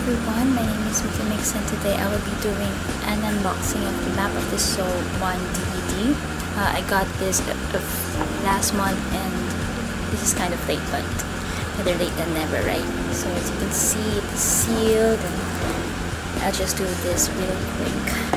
everyone, my name is Mickey Mix and today I will be doing an unboxing of the Map of the Soul 1 DVD. I got this last month and this is kind of late, but better late than never, right? So as you can see, it's sealed and I'll just do this real quick.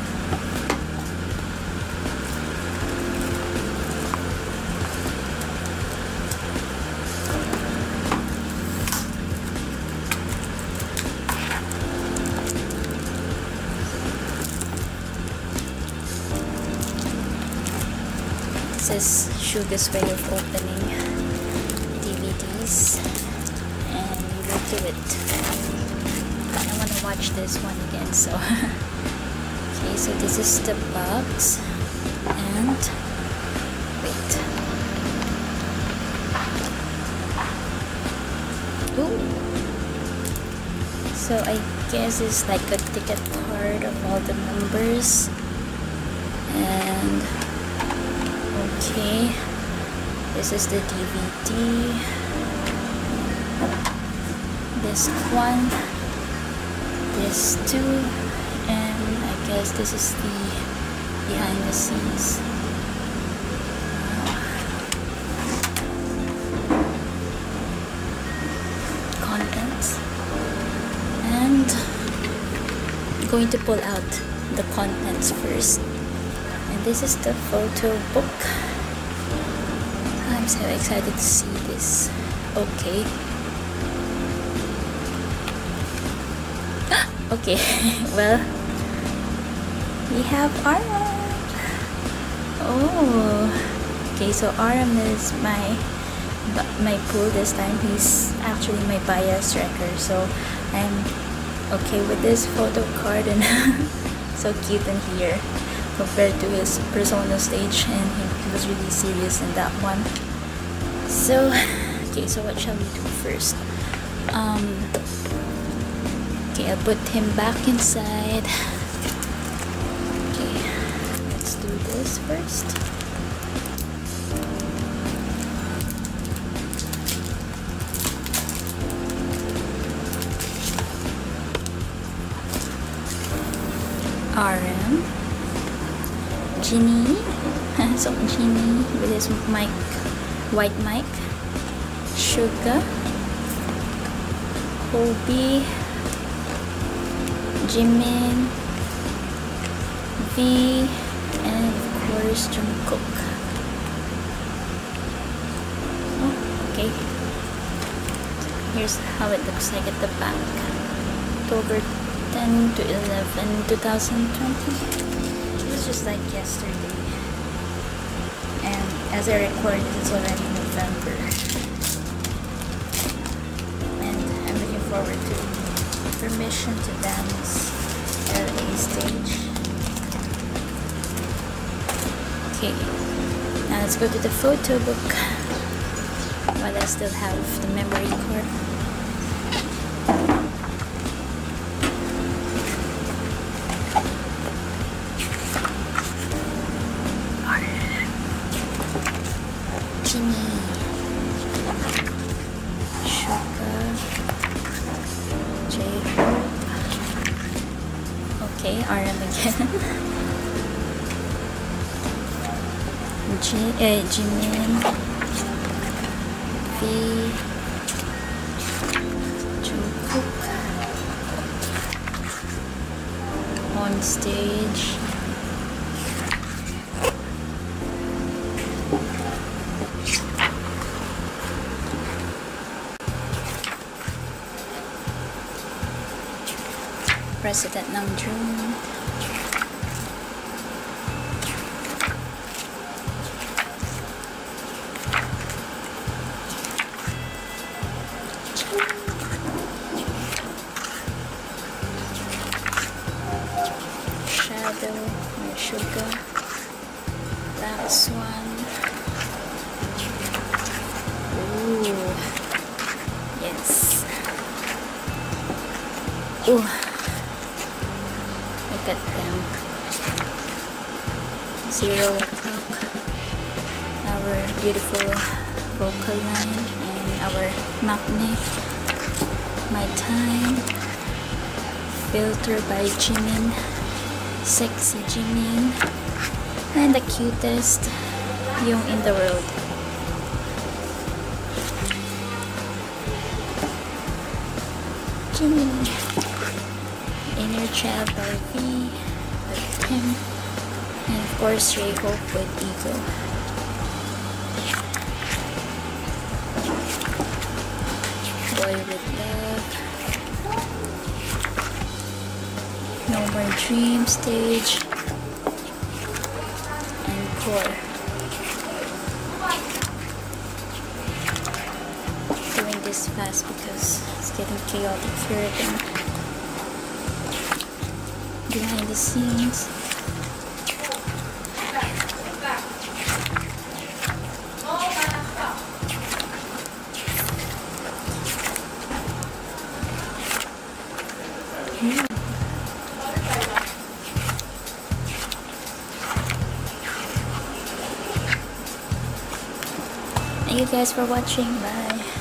This is Suga's way of opening DVDs, and we will do it. I want to watch this one again, so okay, so this is the box, and wait. Ooh. So I guess it's like a ticket card of all the numbers, and okay, this is the DVD, this one, this two, and I guess this is the behind the scenes. Contents, and I'm going to pull out the contents first. And this is the photo book. I'm so excited to see this. Okay. Okay, well, we have Aram. Oh, okay, so Aram is my pool this time. He's actually my bias wrecker, so I'm okay with this photo card, and so cute in here compared to his Persona stage, and he was really serious in that one. So okay, so what shall we do first? Okay, I'll put him back inside. Okay, let's do this first. RM, Ginny, so Ginny with his mic, white mic, Suga, Hobie, Jimin, V, and of course Jungkook. Oh, okay. Here's how it looks like at the back. October 10 to 11, 2020. It was just like yesterday. And as I record, it's already November. And I'm looking forward to permission to dance LA stage. Okay, now let's go to the photo book while I still have the memory card. Ginny, Suga, J-Hope. Okay, RM again. Jimin, V, Jungkook on stage. President ng June. Shadow, my Suga, Black Swan. Ooh, yes. Ooh. Look at them. 0 o'clock. Our beautiful vocal line and our maknae. My time. filter by Jimin, sexy Jimin, and the cutest yung in the world. Jimin. Inner Child by V with Tim, and of course Ray Hope with Ego. Boy with Love, No More Dream Stage, and Core. Doing this fast because it's getting chaotic here again. Behind the scenes. Thank you guys for watching. Bye.